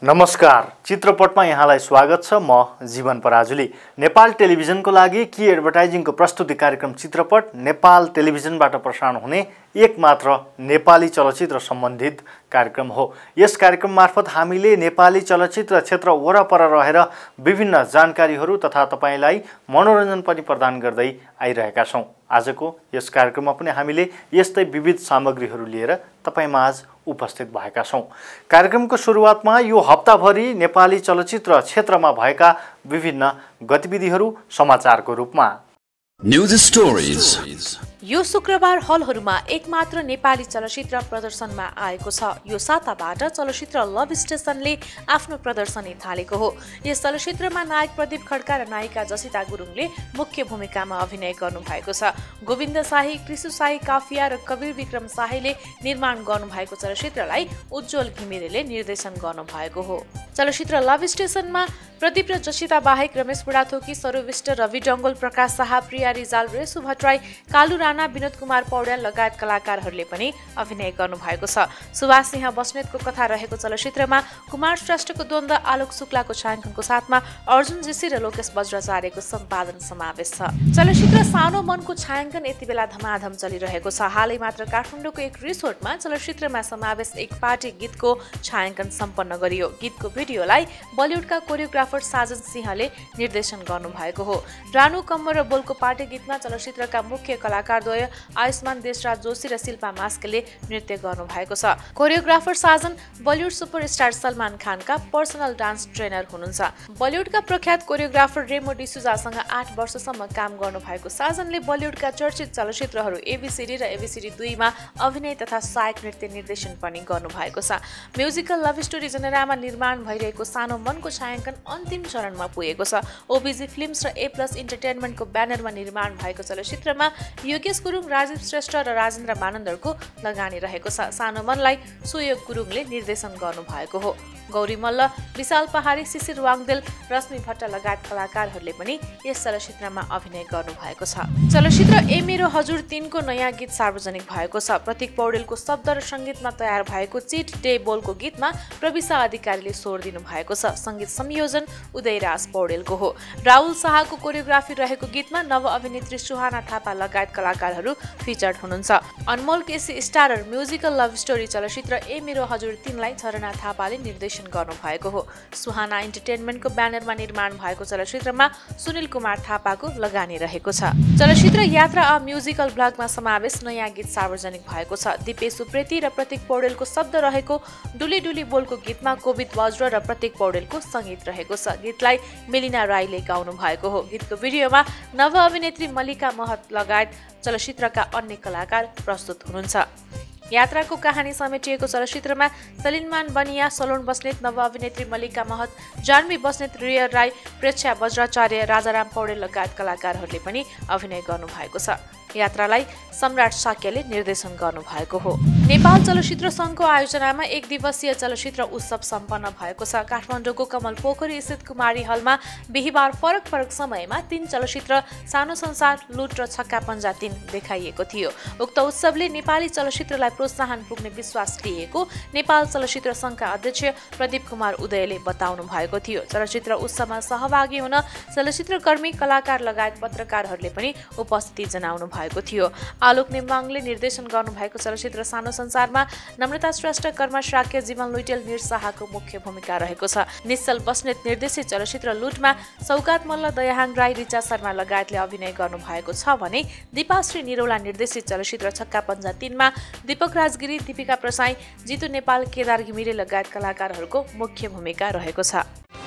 नमस्कार, चित्रपटमा यहाँलाई स्वागत छ। म जीवन पराजुली। नेपाल टेलिभिजनको लागि की एडभर्टाइजिङको प्रस्तुति कार्यक्रम चित्रपट नेपाल टेलिभिजनबाट प्रसारण हुने एकमात्र नेपाली चलचित्र सम्बन्धित कार्यक्रम हो। यस कार्यक्रम मार्फत हामीले नेपाली चलचित्र क्षेत्र वरपर रहेर विभिन्न जानकारीहरू तथा तपाईलाई मनोरञ्जन पनि प्रदान गर्दै आइरहेका छौं। आजको यस कार्यक्रममा पनि हामीले यस्तै विविध सामग्रीहरू लिएर तपाईमाझ उपस्थित भएका छौं। कार्यक्रमको सुरुवातमा यो हप्ताभरि नेपाली चलचित्र क्षेत्रमा भएका विभिन्न गतिविधिहरू समाचारको रूपमा न्यूज स्टोरीज। यो शुक्रबार हलहरूमा एकमात्र नेपाली चलचित्र प्रदर्शनमा आएको छ। यो साताबाट चलचित्र लभ स्टेशनले आफ्नो प्रदर्शनी थालेको हो। यस चलचित्रमा नायक प्रदीप खड्का र नायिका जसिता गुरुङले मुख्य भूमिकामा अभिनय गर्नुभएको छ। गोविन्द शाही, कृषु शाही, काफिया र कवीर विक्रम शाहीले निर्माण गर्नुभएको चलचित्रलाई उज्जवल घिमिरेले निर्देशन गर्नुभएको हो। चलचित्र लभ स्टेशनमा प्रदीप र जसिता बाहेक रमेश बुढाथोकी, सरू विष्ट, रवि डङ्गोल, प्रकाश शाह, प्रिया रिजाल, रेसु भट्टराई, कालु राणा, विनोद कुमार पौड्याल लगायत कलाकारहरूले पनि अभिनय गर्नुभएको छ। सुभाष सिंह बस्नेतको कथा रहेको चलचित्रमा कुमार श्रेष्ठको द्वन्द्व, आलोक शुक्लाको छायाङ्कनको साथमा अर्जुन जेसी र लोकेश बज्राचार्यको सम्पादन समावेश छ। चलचित्र सानो मनको छायाङ्कन यति बेला धमाधम चलिरहेको छ। हालै मात्र काठमाडौँको एक रिसोर्टमा चलचित्रमा समावेश एक पार्टी गीतको छायाङ्कन सम्पन्न गरियो। गीतको भिडियोलाई बलिउडका कोरियोग्राफर साजन सिंहले निर्देशन गर्नुभएको हो। रानु कम्मर र बोलको पार्टी गीतमा चलचित्रका मुख्य कलाकारद्वय आयुष्मान देशराज जोशी र शिल्पा मास्केले नृत्य गर्नुभएको छ। Choreographer Sajan Bollywood superstar Salman खानका पर्सनल डान्स ट्रेनर हुनुहुन्छ। बलिउडका प्रख्यात कोरियोग्राफर रेमो डिसुजासँग 8 वर्षसम्म काम गर्नुभएको साजनले बलिउडका चर्चित चलचित्रहरू एबीसीडी र एबीसीडी 2 मा अभिनय तथा सहायक नृत्य निर्देशन पनि गर्नुभएको छ। म्युजिकल लभ स्टोरी जेनेरामा निर्माण भइरहेको सानो मनको छायाङ्कन अन्तिम चरणमा पुगेको छ। ओबीजी फिल्म्स र ए प्लस इन्टरटेनमेन्टको ब्यानरमा निर्माण भएको चलचित्रमा योगेश गुरुङ, राजीव श्रेष्ठ र राजेन्द्र मानन्दरको लगानी रहेको छ। सानो मनलाई सुयोग गुरुङले निर्देशन गर्नुभएको हो। गौरी मल्ल, विशाल पहाडी, शिशिर वाङदेल, रश्मि भट्ट लगायत कलाकारहरूले पनि यस चलचित्रमा अभिनय गर्नुभएको छ। चलचित्र ए मेरो हजुर 3 को नयाँ गीत सार्वजनिक भएको छ। प्रतीक पौडेलको शब्द र सङ्गीतमा तयार भएको चिट डे बोलको गीतमा प्रविशा अधिकारीले स्वर दिनु भएको छ। सङ्गीत संयोजन उदयराज पौडेलको हो। राहुल शाहको कोरियोग्राफी रहेको गीतमा नव अभिनेत्री सुहाना थापा लगायत कलाकारहरू फिचर्ड हुनुहुन्छ। Anmol KC starrer musical love story चलचित्र ए मेरो हजुर 3 लाई झरना थापाले निर्देशन गर्नुभएको हो। सुहाना इन्टरटेनमेन्टको ब्यानरमा निर्माण भएको चलचित्रमा सुनिल कुमार थापाको लगानी रहेको छ। चलचित्र यात्रा अ म्युजिकल ब्लगमा समावेश नयाँ गीत सार्वजनिक भएको छ। दिपेश उप्रेती र प्रतीक पौडेलको शब्द रहेको डुली डुली बोलको गीतमा कोविद वज्र र प्रतीक पौडेलको सङ्गीत रहेको छ। गीतलाई मेलिना राईले गाउनु भएको हो। गीतको भिडियोमा नव अभिनेत्री मल्लिका महत लगायत चलचित्रका अन्य कलाकार प्रस्तुत हुनुहुन्छ। यात्राको कहानी समेटिएको चलचित्रमा सलिनमान बनिया, सलोन बस्नेत, नव अभिनेत्री मल्लिका महत, जानवी बस्नेत, रिया राई, प्रेक्षा बज्राचार्य, राजाराम पौडेल लगायत कलाकारहरूले पनि अभिनय गर्नुभएको छ। यात्रालाई सम्राट साक्यले निर्देशन गर्नुभएको हो। नेपाल चलचित्र सङ्घको आयोजनामा 1 दिवसीय चलचित्र उत्सव सम्पन्न भएको छ। काठमाडौँको कमल पोखरी स्थित कुमारी हलमा बिहिबार फरक फरक समयमा 3 चलचित्र सानो संसार, लुट र छक्का पञ्जा 3 देखाइएको थियो। उक्त उत्सवले नेपाली चलचित्रलाई प्रोत्साहन पुग्ने विश्वास लिएको नेपाल चलचित्र सङ्घका अध्यक्ष प्रदीप कुमार उदयले बताउनु भएको थियो। चलचित्र उत्सवमा सहभागी हुन चलचित्रकर्मी, कलाकार लगायत पत्रकारहरूले पनि उपस्थिति जनाउनु भएको थियो। आलोक नेमाङले निर्देशन गर्नुभएको चलचित्र सानो संसारमा नम्रता श्रेष्ठ, कर्म शाक्य, जीवन लुइटेल, निर शाहको मुख्य भूमिका रहेको छ। निश्चल बस्नेत निर्देशित चलचित्र लुटमा सौगात मल्ल, दयाहाङ राई, रिचा शर्मा लगायतले अभिनय गर्नुभएको छ भने दीपाश्री निरौला निर्देशित चलचित्र छक्का पञ्जा 3 मा दीपक राजगिरी, दीपिका प्रसाई, जितु नेपाल, केदार घिमिरे लगायत कलाकारहरूको मुख्य भूमिका रहेको छ।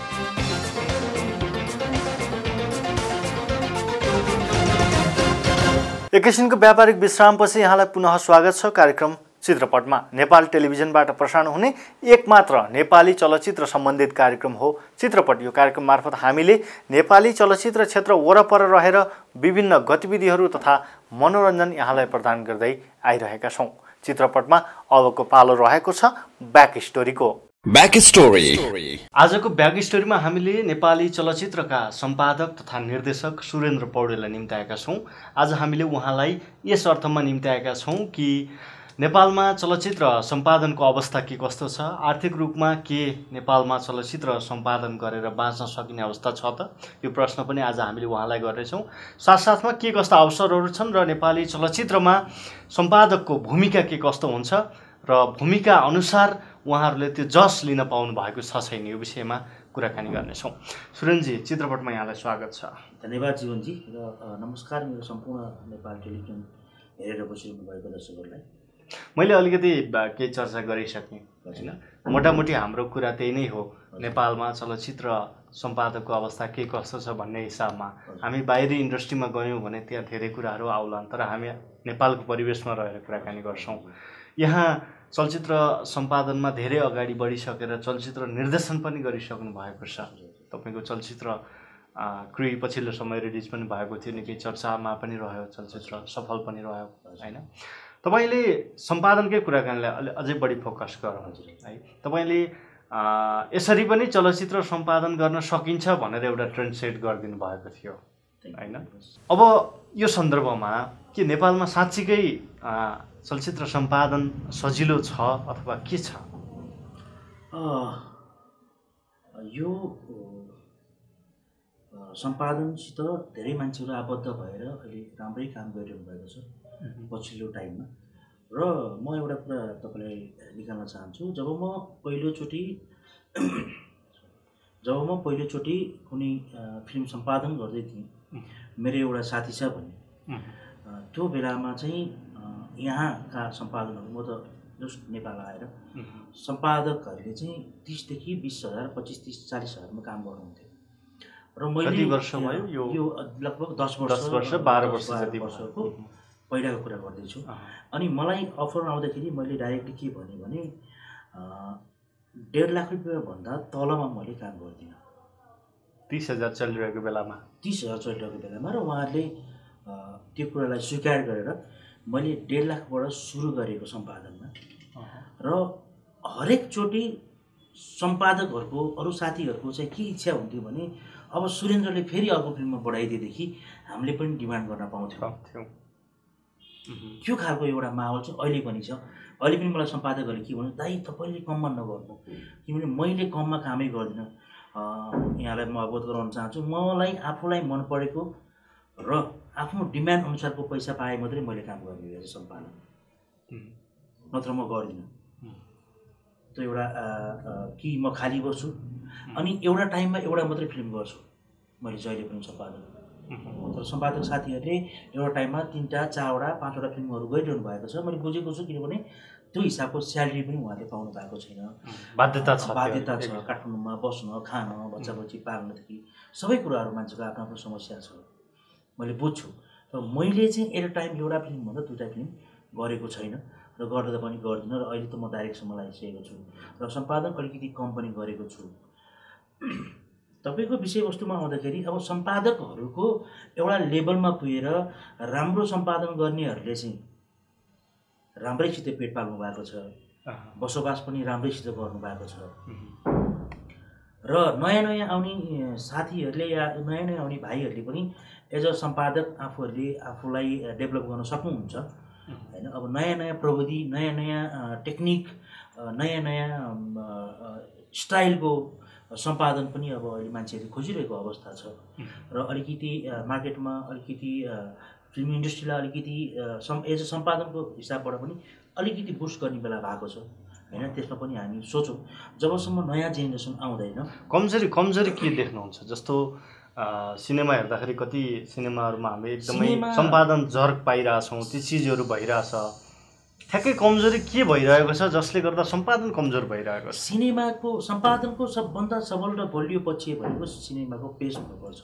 एकैछिनको व्यापारिक विश्रामपछि यहाँलाई पुनः स्वागत छ कार्यक्रम चित्रपटमा। नेपाल टेलिभिजनबाट प्रसारण हुने एकमात्र नेपाली चलचित्र सम्बन्धित कार्यक्रम हो चित्रपट। यो कार्यक्रम मार्फत हामीले नेपाली चलचित्र क्षेत्र वरपर रहेर विभिन्न गतिविधिहरू तथा मनोरञ्जन यहाँलाई प्रदान गर्दै आइरहेका छौं। चित्रपटमा अबको पालो रहेको छ ब्याक स्टोरीको। Back story. आजको ब्याक स्टोरीमा हामीले नेपाली चलचित्रका सम्पादक तथा निर्देशक सुरेन्द्र पौडेललाई निम्त्याएका छौं। आज हामीले उहाँलाई यस अर्थमा निम्त्याएका छौं कि नेपालमा चलचित्र सम्पादनको अवस्था के कस्तो छ? आर्थिक रूपमा के नेपालमा चलचित्र सम्पादन गरेर बाँच्न सकिने अवस्था छ त? यो प्रश्न पनि आज हामीले उहाँलाई गर्नेछौँ। साथसाथमा के कस्ता अवसरहरू छन् र नेपाली चलचित्रमा सम्पादकको भूमिका के कस्तो हुन्छ र भूमिका अनुसार उहाँहरूले त्यो जस लिन पाउनु भएको छ छैन, यो विषयमा कुराकानी गर्नेछौँ। सुरेनजी, चित्रपटमा यहाँलाई स्वागत छ। धन्यवाद जीवनजी र नमस्कार मेरो सम्पूर्ण नेपाल टेलिभिजन हेरेर बसिरहनु भएको दर्शकहरूलाई। मैले अलिकति केही चर्चा गरिसकेँ होइन, मोटामोटी हाम्रो कुरा त्यही नै हो। नेपालमा चलचित्र सम्पादकको अवस्था के कस्तो छ भन्ने हिसाबमा हामी बाहिरी इन्डस्ट्रीमा गयौँ भने त्यहाँ धेरै कुराहरू आउलान्, तर हामी नेपालको परिवेशमा रहेर कुराकानी गर्छौँ। यहाँ चलचित्र सम्पादनमा धेरै अगाडि बढिसकेर चलचित्र निर्देशन पनि गरिसक्नु भएको छ। तपाईँको चलचित्र क्रुई पछिल्लो समय रिलिज पनि भएको थियो, निकै चर्चामा पनि रह्यो, चलचित्र सफल पनि रह्यो होइन। तपाईँले सम्पादनकै कुराकानीलाई अझै बढी फोकस गरौँ है। तपाईँले यसरी पनि चलचित्र सम्पादन गर्न सकिन्छ भनेर एउटा ट्रेन्ड सेट गरिदिनु भएको थियो होइन। अब यो सन्दर्भमा के नेपालमा साँच्चीकै चलचित्र सम्पादन सजिलो छ अथवा के छ? यो सम्पादनसित धेरै मान्छेहरू आबद्ध भएर अहिले राम्रै काम गरिरहनु भएको छ पछिल्लो टाइममा। र म एउटा कुरा तपाईँलाई निकाल्न चाहन्छु। जब म पहिलोचोटि कुनै फिल्म सम्पादन गर्दै थिएँ, मेरो एउटा साथी छ भने त्यो बेलामा चाहिँ यहाँका सम्पादकहरू, म त जस्ट नेपाल आएर सम्पादकहरूले चाहिँ 30 देखि 20,000, 25, 30, 40,000मा काम गर्नुहुन्थ्यो। र मैले कति वर्ष भयो? यो लगभग 10 वर्ष 12 वर्ष जति वर्षको पहिलाको कुरा गर्दैछु। अनि मलाई अफर आउँदाखेरि मैले डाइरेक्टली के भने 1.5 लाख रुपियाँ भन्दा तलमा मैले काम गर्दिनँ। 30,000 चलिरहेको बेलामा 30,000 चलिरहेको बेलामा र उहाँहरूले त्यो कुरालाई स्वीकार गरेर मैले 1.5 लाखबाट सुरु गरेको सम्पादनमा। र हरेकचोटि सम्पादकहरूको अरू साथीहरूको चाहिँ के इच्छा हुन्थ्यो भने अब सुरेन्द्रले फेरि अर्को फिल्ममा बढाइदिएदेखि हामीले पनि डिमान्ड गर्न पाउँथ्यौँ। त्यो खालको एउटा माहौल चाहिँ अहिले पनि छ। अहिले पनि मलाई सम्पादकहरूले के भन्नु, दाइ तपाईँले कममा नगर्नु, किनभने मैले कममा कामै गर्दिनँ। यहाँलाई म अवगत गराउन चाहन्छु, मलाई आफूलाई मन परेको र आफ्नो डिमान्ड अनुसारको पैसा पाए मात्रै मैले काम गर्ने रहेछ सम्पादन, नत्र म गर्दिनँ। त्यो एउटा कि म खाली बस्छु अनि एउटा टाइममा एउटा मात्रै फिल्म गर्छु मैले जहिले पनि सम्पादन। तर सम्पादक साथीहरूले एउटा टाइममा 3टा 4वटा 5वटा फिल्महरू गरिरहनु भएको छ। मैले बुझेको छु, किनभने त्यो हिसाबको स्यालेरी पनि उहाँहरूले पाउनु भएको छैन। बाध्यता छ काठमाडौँमा बस्न, खान, बच्चा बच्ची पाल्नदेखि सबै कुराहरू मान्छेको आफ्नो आफ्नो समस्या छ, मैले बुझ्छु। तर मैले चाहिँ एट अ टाइम एउटा फिल्म भन्दा 2टा फिल्म गरेको छैन र गर्दा पनि गर्दिनँ। र अहिले त म डाइरेक्सनमा लागिसकेको छु र सम्पादन अलिकति कम पनि गरेको छु। तपाईँको विषयवस्तुमा आउँदाखेरि अब सम्पादकहरूको एउटा लेभलमा पुगेर राम्रो सम्पादन गर्नेहरूले चाहिँ राम्रैसित पेट पाल्नु भएको छ, बसोबास पनि राम्रैसित गर्नुभएको छ। र नयाँ नयाँ आउने साथीहरूले या नयाँ नयाँ आउने भाइहरूले पनि एज अ सम्पादक आफूलाई डेभलप गर्न सक्नुहुन्छ होइन। अब नयाँ नयाँ प्रविधि, नयाँ नयाँ टेक्निक, नयाँ नयाँ स्टाइलको सम्पादन पनि अब अहिले मान्छेहरूले खोजिरहेको अवस्था छ। र अलिकति मार्केटमा अलिकति फिल्म इन्डस्ट्रीलाई अलिकति एज अ सम्पादनको हिसाबबाट पनि अलिकति बुस्ट गर्ने बेला भएको छ होइन। त्यसमा पनि हामी सोचौँ जबसम्म नयाँ जेनेरेसन आउँदैन। कमजोरी के देख्नुहुन्छ? जस्तो सिनेमा हेर्दाखेरि कति सिनेमाहरूमा हामी एकदमै सम्पादन जर्क पाइरहेछौँ, ती चिजहरू भइरहेछ। ठ्याक्कै कमजोरी के भइरहेको छ जसले गर्दा सम्पादन कमजोर भइरहेको छ? सिनेमाको सम्पादनको सबभन्दा सबल र बलियो पक्ष भनेको सिनेमाको पेस हुनुपर्छ।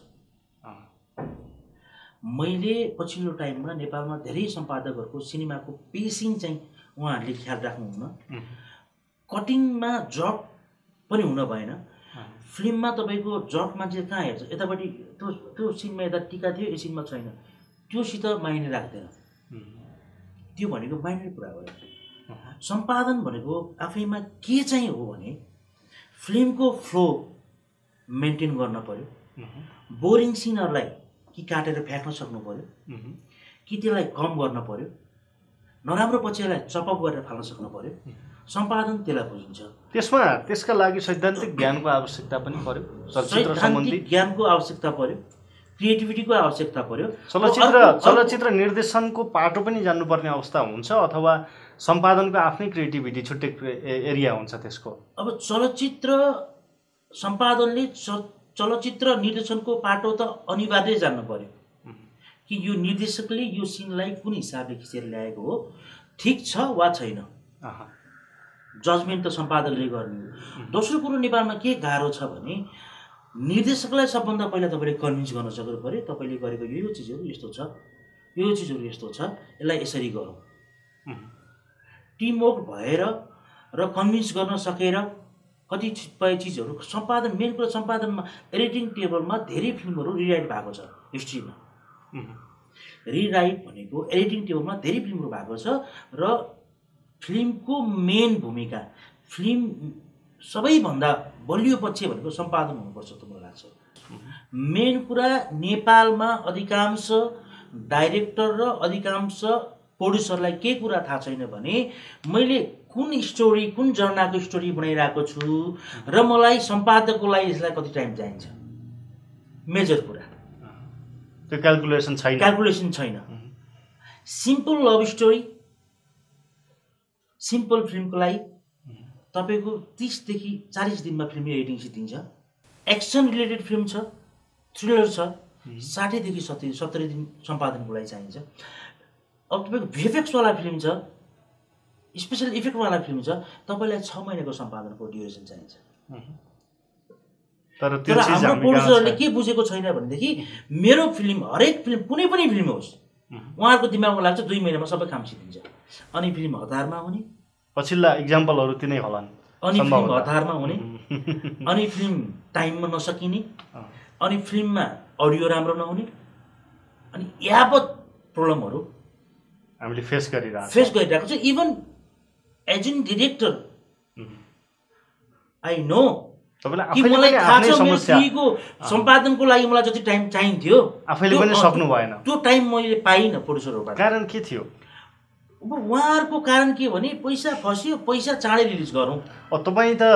मैले पछिल्लो टाइममा नेपालमा धेरै सम्पादकहरूको सिनेमाको पेसिङ चाहिँ उहाँहरूले ख्याल राख्नुहुन्न। कटिङमा जक पनि हुन भएन। फिल्ममा तपाईँको जक मान्छे कहाँ हेर्छ, यतापट्टि त्यो सिनमा यता टिका थियो, यो सिनमा छैन, त्योसित माइने राख्दैन। त्यो भनेको माइनर कुरा हो। सम्पादन भनेको आफैमा के चाहिँ हो भने फिल्मको फ्लो मेन्टेन गर्न पर्यो, बोरिङ सिनहरूलाई कि काटेर फ्याँक्न सक्नु पर्यो, कि त्यसलाई कम गर्न पर्यो, नराम्रो पक्षलाई चपअप गरेर फाल्न सक्नु पर्यो। सम्पादन त्यसलाई बुझिन्छ। त्यसका लागि सैद्धान्तिक ज्ञानको आवश्यकता पनि पर्यो, चलचित्र सम्बन्धी ज्ञानको आवश्यकता पर्यो, क्रिएटिभिटीको आवश्यकता पर्यो। चलचित्र निर्देशनको पाटो पनि जान्नुपर्ने अवस्था हुन्छ अथवा सम्पादनको आफ्नै क्रिएटिभिटी छुट्टै एरिया हुन्छ त्यसको? अब चलचित्र सम्पादनले चलचित्र निर्देशनको पाटो त अनिवार्य जान्नु पर्यो कि यो निर्देशकले यो सिनलाई कुन हिसाबले खिचेर ल्याएको हो, ठिक छ वा छैन। जजमेन्ट त सम्पादकले गर्ने हो। दोस्रो कुरो नेपालमा के गाह्रो छ भने निर्देशकलाई सबभन्दा पहिला तपाईँले कन्भिन्स गर्न सक्नु पर्यो तपाईँले गरेको यो चिजहरू यस्तो छ, यो चिजहरू यस्तो छ, यसलाई यसरी गरौँ। टिमवर्क भएर र कन्भिन्स गर्न सकेर कतिपय चिजहरू सम्पादन, मेन कुरा सम्पादनमा एडिटिङ टेबलमा धेरै फिल्महरू रिराइट भएको छ हिस्ट्रीमा। रिराइट भनेको एडिटिङ टेबलमा धेरै फिल्महरू भएको छ र फिल्मको मेन भूमिका, फिल्म सबैभन्दा बलियो पक्ष भनेको सम्पादन हुनुपर्छ त मलाई लाग्छ। मेन कुरा नेपालमा अधिकांश डाइरेक्टर र अधिकांश प्रोड्युसरलाई के कुरा थाहा छैन भने मैले कुन स्टोरी, कुन जर्नाको स्टोरी बनाइरहेको छु र मलाई सम्पादकको लागि यसलाई कति टाइम चाहिन्छ। मेजर कुरा त्यो क्याल्कुलेसन छैन। सिम्पल लभ स्टोरी, सिम्पल फिल्मको लागि तपाईँको 30 देखि 40 दिनमा फिल्म एडिटिङ सिद्धिन्छ। एक्सन रिलेटेड फिल्म छ, थ्रिलर छ, 60 देखि 70 दिन सम्पादनको लागि चाहिन्छ। अब तपाईँको भिएफएक्सवाला फिल्म छ, स्पेसल इफेक्टवाला फिल्म छ, तपाईँलाई 6 महिनाको सम्पादनको ड्युरेसन चाहिन्छ। तर हाम्रो प्रोड्युसरले के बुझेको छैन भनेदेखि मेरो फिल्म, हरेक फिल्म, कुनै पनि फिल्म होस्, उहाँहरूको दिमागमा लाग्छ 2 महिनामा सबै काम सिद्धिन्छ। अनि फिल्म हतारमा हुने, पछिल्ला इक्जाम्पलहरू तिनै होलान्। अनि फिल्म हतारमा हुने, अनि फिल्म टाइममा नसकिने, अनि फिल्ममा अडियो राम्रो नहुने, अनि यावत प्रब्लमहरू हामीले फेस गरिरहेको छ। Even as an director I know कि मलाई थाहा छ मेरो फिल्मको सम्पादनको लागि मलाई जति टाइम चाहिन्थ्यो आफैले पनि सक्नु भएन। त्यो टाइम मैले पाइनँ प्रोड्युसरबाट। कारण के थियो? अब उहाँहरूको कारण के भने पैसा फस्यो, पैसा चाँडै रिलिज गरौँ। तपाईँ त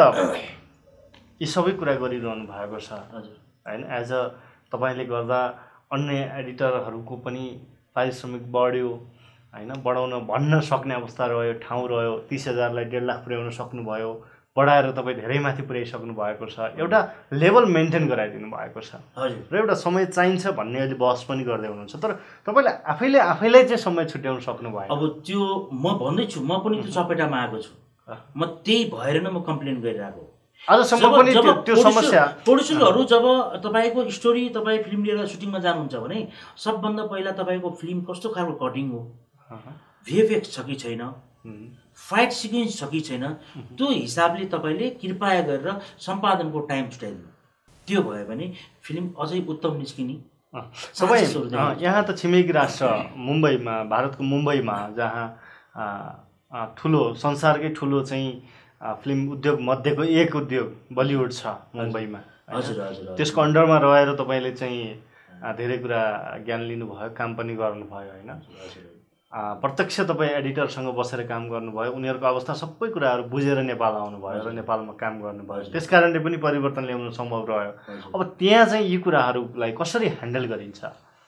यी सबै कुरा गरिरहनु भएको छ होइन। एज अ तपाईँले गर्दा अन्य एडिटरहरूको पनि पारिश्रमिक बढ्यो होइन, बढाउन भन्न सक्ने अवस्था रह्यो, ठाउँ रह्यो। 30,000लाई 1.5 लाख पुर्याउन सक्नुभयो, बढाएर तपाईँ धेरै माथि पुर्याइसक्नु भएको छ, एउटा लेभल मेन्टेन गराइदिनु भएको छ र एउटा समय चाहिन्छ भन्ने अहिले बहस पनि गर्दै हुनुहुन्छ। तर तपाईँले आफैलाई चाहिँ समय छुट्याउन सक्नु भयो। अब त्यो म भन्दैछु, म पनि त्यो चपेटामा आएको छु। म त्यही भएर नै म कम्प्लेन गरिरहेको। आजसम्म पनि त्यो समस्या प्रोड्युसरहरू जब तपाईँको स्टोरी, तपाईँ फिल्म लिएर सुटिङमा जानुहुन्छ भने सबभन्दा पहिला तपाईँको फिल्म कस्तो खालको कटिङ हो, भिएफएक्स छ कि छैन, फाइट सिक्वेन्स छ कि छैन, त्यो हिसाबले तपाईँले कृपया गरेर सम्पादनको टाइम छुट्याइदिनु। त्यो भयो भने फिल्म अझै उत्तम निस्किने। तपाईँ यहाँ त छिमेकी राष्ट्र मुम्बईमा, भारतको मुम्बईमा, जहाँ ठुलो, संसारकै ठुलो चाहिँ फिल्म उद्योग मध्येको एक उद्योग बलिउड छ मुम्बईमा। त्यसको अन्डरमा रहेर तपाईँले चाहिँ धेरै कुरा ज्ञान लिनुभयो, काम पनि गर्नुभयो होइन। प्रत्यक्ष तपाईँ एडिटरसँग बसेर काम गर्नुभयो, उनीहरूको अवस्था सबै कुराहरू बुझेर नेपाल आउनुभयो र नेपालमा काम गर्नुभयो। त्यस कारणले पनि परिवर्तन ल्याउनु सम्भव रह्यो। अब त्यहाँ चाहिँ यी कुराहरूलाई कसरी ह्यान्डल गरिन्छ?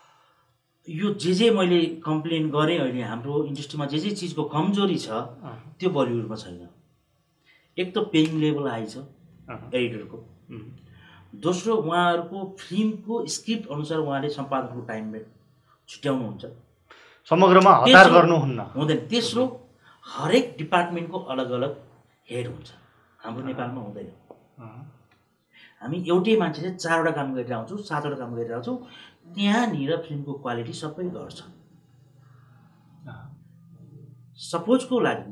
यो जे मैले कम्प्लेन गरेँ अहिले हाम्रो इन्डस्ट्रीमा जे चिजको कमजोरी छ त्यो बलिउडमा छैन। एक त पेइङ लेभल हाई छ एडिटरको, दोस्रो उहाँहरूको फिल्मको स्क्रिप्ट अनुसार उहाँले सम्पादनको टाइम छुट्याउनुहुन्छ, समग्रमा हतार गर्नुहुन्न हुँदैन। तेस्रो हरेक डिपार्टमेन्टको अलग अलग हेड हुन्छ, हाम्रो नेपालमा हुँदैन। हामी एउटै मान्छेले 4वटा काम गरेर आउँछौँ, 7वटा काम गरेर आउँछौँ, त्यहाँनिर फिल्मको क्वालिटी सबै घट्छ। सपोजको लागि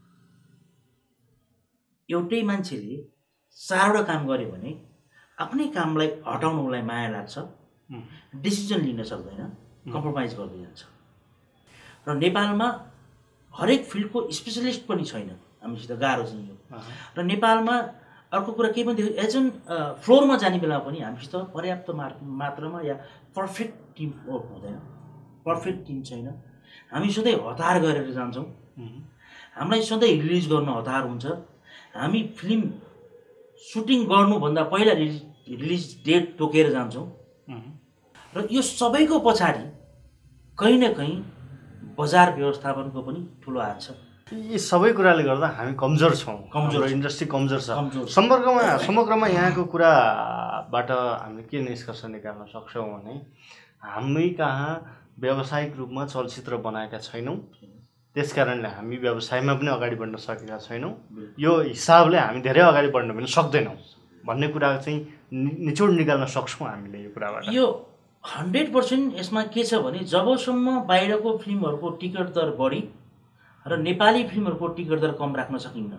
एउटै मान्छेले 4वटा काम गर्यो भने आफ्नै कामलाई हटाउनुलाई माया लाग्छ, डिसिजन लिन सक्दैन, कम्प्रोमाइज गर्दै जान्छ। र नेपालमा हरेक फिल्डको स्पेसलिस्ट पनि छैन, हामीसित गाह्रो छ यो। र नेपालमा अर्को कुरा के पनि देखियो, एज एन फ्लोरमा जाने बेला पनि हामीसित पर्याप्त मात्रामा या पर्फेक्ट टिम वर्क हुँदैन, पर्फेक्ट टिम छैन। हामी सधैँ हतार गरेर जान्छौँ, हामीलाई सधैँ रिलिज गर्न हतार हुन्छ। हामी फिल्म सुटिङ गर्नुभन्दा पहिला रिलिज डेट तोकेर जान्छौँ र यो सबैको पछाडि कहीँ न कहीँ बजार व्यवस्थापनको पनि ठुलो हात छ। यी सबै कुराले गर्दा हामी कमजोर छौँ, इन्डस्ट्री कमजोर छ। समग्रमा यहाँको कुराबाट हामीले के निष्कर्ष निकाल्न सक्छौँ भने हामी कहाँ व्यावसायिक रूपमा चलचित्र बनाएका छैनौँ, त्यसकारणले हामी व्यवसायमा पनि अगाडि बढ्न सकेका छैनौँ। यो हिसाबले हामी धेरै अगाडि बढ्न पनि सक्दैनौँ भन्ने कुरा चाहिँ निचोड निकाल्न सक्छौँ हामीले यो कुराबाट। यो 100% यसमा के छ भने जबसम्म बाहिरको फिल्महरूको टिकट दर बढी र नेपाली फिल्महरूको टिकट दर कम राख्न सकिन्न,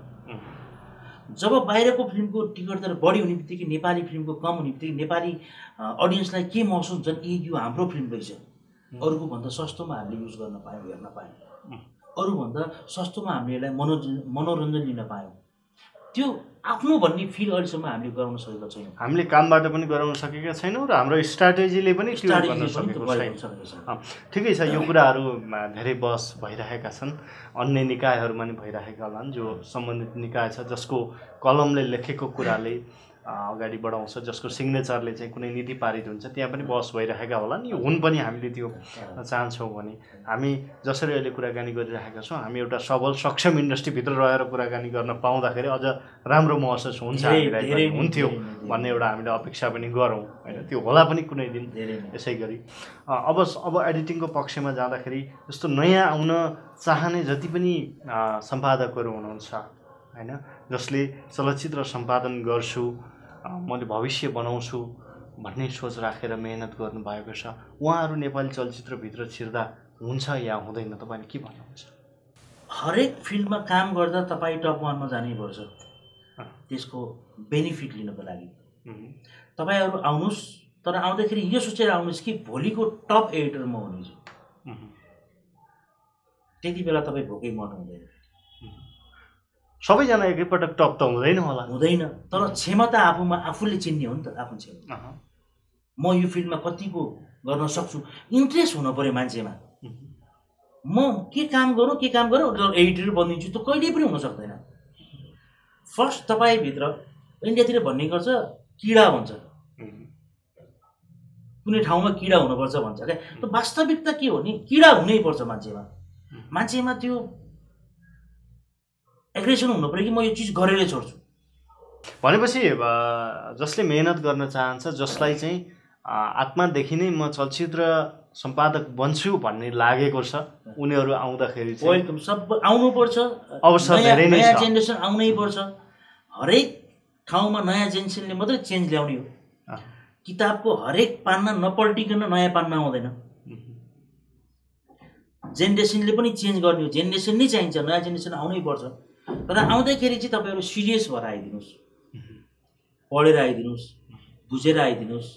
जब बाहिरको फिल्मको टिकट दर बढी हुने बित्तिकै नेपाली फिल्मको कम हुने बित्तिकै नेपाली अडियन्सलाई के महसुस हुन्छ, यो हाम्रो फिल्म रहेछ, अरूको भन्दा सस्तोमा हामीले युज गर्न पायौँ, हेर्न पायौँ, अरूभन्दा सस्तोमा हामीले यसलाई मनोरञ्जन लिन पायौँ। त्यो आफ्नो भन्ने फिल अहिलेसम्म हामीले गराउन सकेका छैनौँ। हामीले कामबाट पनि गराउन सकेका छैनौँ र हाम्रो स्ट्राटेजीले पनि त्यो गर्न सकेको छैन। ठिकै छ, यो कुराहरूमा धेरै बहस भइरहेका छन्, अन्य निकायहरूमा पनि भइरहेका होलान्। जो सम्बन्धित निकाय छ जसको कलमले लेखेको कुराले अगाडि बढाउँछ, जसको सिग्नेचरले चाहिँ कुनै नीति पारित हुन्छ, त्यहाँ पनि बहस भइरहेका होलान्। यो हुन पनि हामीले त्यो चाहन्छौँ भने हामी जसरी अहिले कुराकानी गरिरहेका छौँ, हामी एउटा सबल सक्षम इन्डस्ट्रीभित्र रहेर कुराकानी गर्न पाउँदाखेरि अझ राम्रो महसुस हुन्छ, हामीलाई हुन्थ्यो भन्ने एउटा हामीले अपेक्षा पनि गरौँ होइन। त्यो होला पनि कुनै दिन। यसै गरी अब एडिटिङको पक्षमा जाँदाखेरि जस्तो नयाँ आउन चाहने जति पनि सम्पादकहरू हुनुहुन्छ होइन, जसले चलचित्र सम्पादन गर्छु, मैले भविष्य बनाउँछु भन्ने सोच राखेर मेहनत गर्नुभएको छ, उहाँहरू नेपाली चलचित्रभित्र छिर्दा हुन्छ या हुँदैन, तपाईँले के भन्नुहुन्छ? हरेक फिल्डमा काम गर्दा तपाईँ टप 1मा जानैपर्छ त्यसको बेनिफिट लिनको लागि। तपाईँहरू आउनुहोस्, तर आउँदाखेरि यो सोचेर आउनुहोस् कि भोलिको टप एडिटर म हुनेछु, त्यति बेला तपाईँ भोकै मर्नु हुँदैन। सबैजना एकैपटक टप त हुँदैन होला, हुँदैन, तर क्षमता आफूले चिन्ने हो नि त आफ्नो क्षमता। म यो फिल्डमा कतिको गर्न सक्छु, इन्ट्रेस्ट हुनु पऱ्यो मान्छेमा। म के काम गरौँ एडिटर बनिन्छु त कहिले पनि हुन सक्दैन। फर्स्ट तपाईँभित्र इन्डियातिर भन्ने गर्छ किडा भन्छ, कुनै ठाउँमा किडा हुनुपर्छ भन्छ क्या। त वास्तविकता के हो नि, किडा हुनैपर्छ मान्छेमा त्यो एग्रेसन हुनु पऱ्यो कि म यो चिज गरेरै छोड्छु भनेपछि जसले मेहनत गर्न चाहन्छ, जसलाई चाहिँ आत्मादेखि नै म चलचित्र सम्पादक बन्छु भन्ने लागेको छ, उनीहरू आउँदाखेरि वेलकम। सब आउनुपर्छ, अवसर धेरै नै छ, नयाँ जेनेरेसन आउनै पर्छ। हरेक ठाउँमा नयाँ जेनेरेसनले मात्रै चेन्ज ल्याउने हो। किताबको हरेक पान्ना नपल्टिकन नयाँ पान्ना आउँदैन, जेनेरेसनले पनि चेन्ज गर्ने हो। जेनेरेसन नै चाहिन्छ, नयाँ जेनेरेसन आउनै पर्छ। तर आउँदाखेरि चाहिँ तपाईँहरू सिरियस भएर आइदिनुहोस्, पढेर आइदिनुहोस्, बुझेर आइदिनुहोस्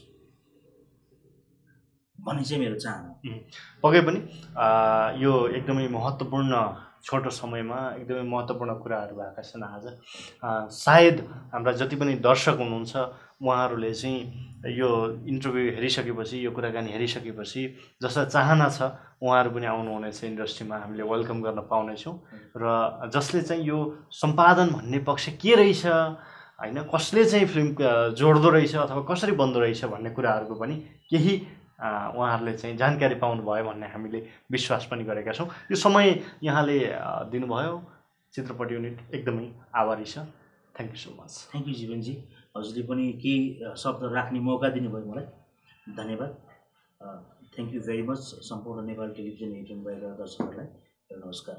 भन्ने चाहिँ मेरो चाहना। पक्कै पनि यो एकदमै महत्त्वपूर्ण छोटो समयमा एकदमै महत्त्वपूर्ण कुराहरू भएका छन् आज। सायद हाम्रा जति पनि दर्शक हुनुहुन्छ उहाँहरूले चाहिँ यो इन्टरभ्यू हेरिसकेपछि, यो कुराकानी हेरिसकेपछि जसलाई चाहना छ उहाँहरू पनि आउनुहुनेछ इन्डस्ट्रीमा, हामीले वेलकम गर्न पाउनेछौँ। र जसले चाहिँ यो सम्पादन भन्ने पक्ष के रहेछ होइन, कसले चाहिँ फिल्म जोड्दो रहेछ अथवा कसरी बन्दो रहेछ भन्ने कुराहरूको पनि केही उहाँहरूले चाहिँ जानकारी पाउनुभयो भन्ने हामीले विश्वास पनि गरेका छौँ। यो समय यहाँले दिनुभयो, चित्रपट युनिट एकदमै आभारी छ। Thank you so much. Thank you जीवनजी, हजुरले पनि केही शब्द राख्ने मौका दिनुभयो मलाई, धन्यवाद। थ्याङ्क यू भेरी मच सम्पूर्ण नेपाल टेलिभिजन हेर्नुभएका दर्शकहरूलाई नमस्कार।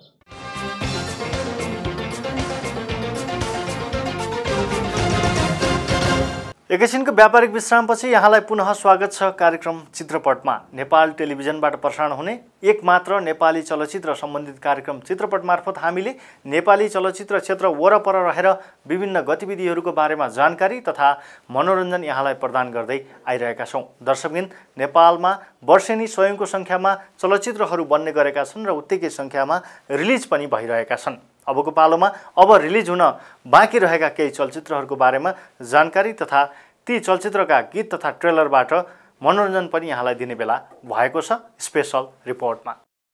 एकैछिनको व्यापारिक विश्रामपछि यहाँलाई पुनः स्वागत छ कार्यक्रम चित्रपटमा। नेपाल टेलिभिजनबाट प्रसारण हुने एकमात्र नेपाली चलचित्र सम्बन्धित कार्यक्रम चित्रपट मार्फत हामीले नेपाली चलचित्र क्षेत्र वरपर रहेर विभिन्न गतिविधिहरूको बारेमा जानकारी तथा मनोरञ्जन यहाँलाई प्रदान गर्दै आइरहेका छौँ। दर्शकबिन, नेपालमा वर्षेनी स्वयंको सङ्ख्यामा चलचित्रहरू बन्ने गरेका छन् र उत्तिकै सङ्ख्यामा रिलिज पनि भइरहेका छन्। अबको पालोमा अब रिलिज हुन बाँकी रहेका केही चलचित्रहरूको बारेमा जानकारी तथा ती चलचित्रका गीत तथा ट्रेलरबाट मनोरञ्जन पनि यहाँलाई दिने बेला भएको छ स्पेशल रिपोर्टमा।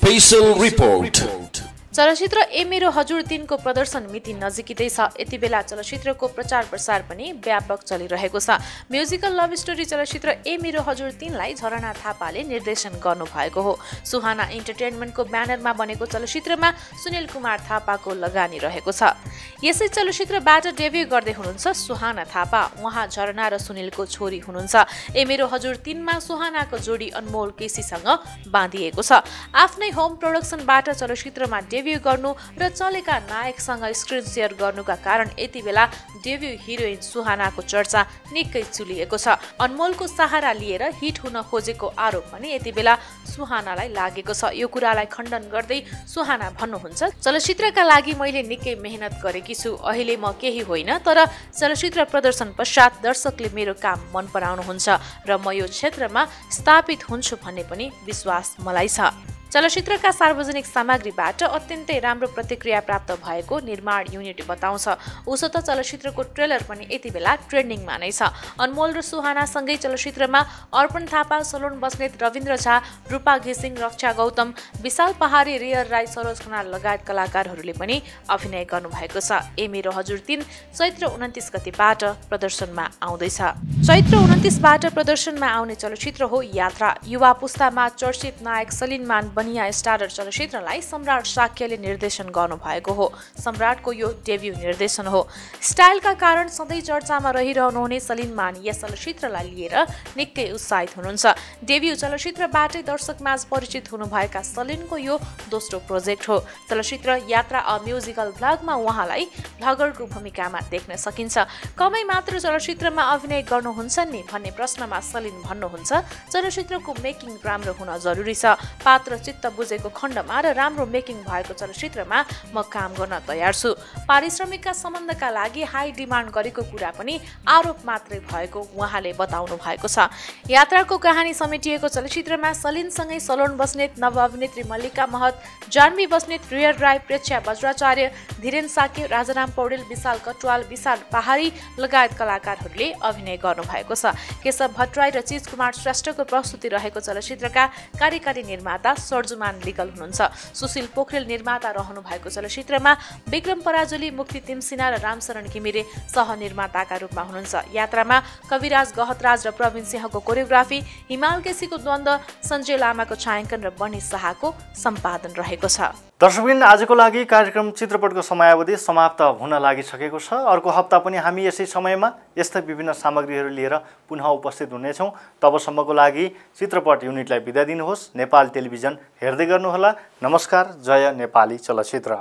Special report. चलचित्र ए मेरो हजुर 3 को प्रदर्शन मिति नजिकै छ। यति बेला चलचित्रको प्रचार प्रसार पनि व्यापक चलिरहेको छ। म्युजिकल लभ स्टोरी चलचित्र ए मेरो हजुर 3 लाई झरना थापाले निर्देशन गर्नुभएको हो। सुहाना इन्टरटेनमेन्टको ब्यानरमा बनेको चलचित्रमा सुनिल कुमार थापाको लगानी रहेको छ। यसै चलचित्रबाट डेब्यु गर्दै हुनुहुन्छ सुहाना थापा। उहाँ झरना र सुनिलको छोरी हुनुहुन्छ। ए मेरो हजुर 3 मा सुहानाको जोडी अनमोल केसीसँग बाँधिएको छ। आफ्नै होम प्रोडक्सनबाट चलचित्रमा डेब्यु गर्नु र चलेका नायकसँग स्क्रिन शेयर गर्नुका कारण यति बेला डेब्यु हिरोइन सुहानाको चर्चा निकै चुलिएको छ। अनमोलको सहारा लिएर हिट हुन खोजेको आरोप पनि यति बेला सुहानालाई लागेको छ। यो कुरालाई खण्डन गर्दै सुहाना भन्नुहुन्छ, चलचित्रका लागि मैले निकै मेहनत गरेकी छु। अहिले म केही होइन, तर चलचित्र प्रदर्शन पश्चात दर्शकले मेरो काम मन पराउनुहुन्छ र म यो क्षेत्रमा स्थापित हुन्छु भन्ने पनि विश्वास मलाई छ। चलचित्रका सार्वजनिक सामग्रीबाट अत्यन्तै राम्रो प्रतिक्रिया प्राप्त भएको निर्माण युनिट बताउँछ। उसो त चलचित्रको ट्रेलर पनि यति बेला ट्रेन्डिङमा नै छ। अनमोल र सुहानासँगै चलचित्रमा अर्पण थापा, सलोन बस्नेत, रविन्द्र झा, रूपा घिसिङ, रक्षा गौतम, विशाल पहाडी, रियर राई, सरोज खनाल लगायत कलाकारहरूले पनि अभिनय गर्नुभएको छ। ए मेरो हजुर 3 चैत्र 29 गतिबाट प्रदर्शनमा आउँदैछ। चैत्र 29बाट प्रदर्शनमा आउने चलचित्र हो यात्रा। युवा पुस्तामा चर्चित नायक सलिन मान बनिया स्टारर चलचित्रलाई सम्राट शाक्यले निर्देशन गर्नुभएको हो। सम्राटको यो डेब्यु निर्देशन हो। स्टाइलका कारण सधैँ चर्चामा रहिरहनुहुने सलिन मान यस चलचित्रलाई लिएर निकै उत्साहित हुनुहुन्छ। डेब्यु चलचित्रबाटै दर्शकमाझ परिचित हुनुभएका सलिनको यो दोस्रो प्रोजेक्ट हो। चलचित्र यात्रा अ म्युजिकल ब्लगमा उहाँलाई ब्लगरको भूमिकामा देख्न सकिन्छ। कमै मात्र चलचित्रमा अभिनय गर्नुहुन्छ नि भन्ने प्रश्नमा सलिन भन्नुहुन्छ, चलचित्रको मेकिङ राम्रो हुन जरुरी छ। पात्र चित्त बुझेको खण्डमा र राम्रो मेकिङ भएको चलचित्रमा म काम गर्न तयार छु। पारिश्रमिकका सम्बन्धका लागि हाई डिमान्ड गरेको कुरा पनि आरोप मात्रै भएको उहाँले बताउनु भएको छ। यात्राको कहानी समेटिएको चलचित्रमा सलिनसँगै सलोन बस्नेत, नवअभिनेत्री मल्लिका महत, जानवी बस्नेत, रियर राई, प्रेक्षा बज्राचार्य, धीरेन साके, राजाराम पौडेल, विशाल कटवाल, विशाल पहाडी लगायत कलाकारहरूले अभिनय गर्नुभएको छ। केशव भट्टराई र चिज कुमार श्रेष्ठको प्रस्तुति रहेको चलचित्रका कार्यकारी निर्माता सर्जुमान लिगल हुनुहुन्छ। सुशील पोखरेल निर्माता रहनु भएको चलचित्रमा विक्रम पराजुली, मुक्ति तिमसिना र रामशरण घिमिरे सहनिर्माताका रूपमा हुनुहुन्छ। यात्रामा कविराज गहतराज र प्रवीण सिंहको कोरियोग्राफी, हिमाल केसीको द्वन्द्व, सञ्जय लामाको छायाङ्कन र बनी शाहको सम्पादन रहेको छ। दर्शकबिन, आजको लागि कार्यक्रम चित्रपटको समयावधि समाप्त हुन लागिसकेको छ। अर्को हप्ता पनि हामी यसै समयमा यस्तै विभिन्न सामग्रीहरू लिएर पुनः उपस्थित हुनेछौँ। तबसम्मको लागि चित्रपट युनिटलाई बिदा दिनुहोस्। नेपाल टेलिभिजन हेर्दै गर्नुहोला। नमस्कार। जय नेपाली चलचित्र।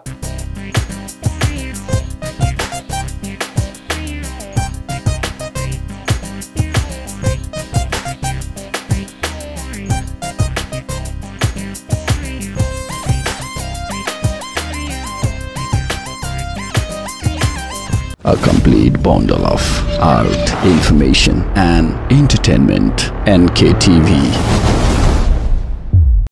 A complete bundle of art, information and entertainment. NKTV.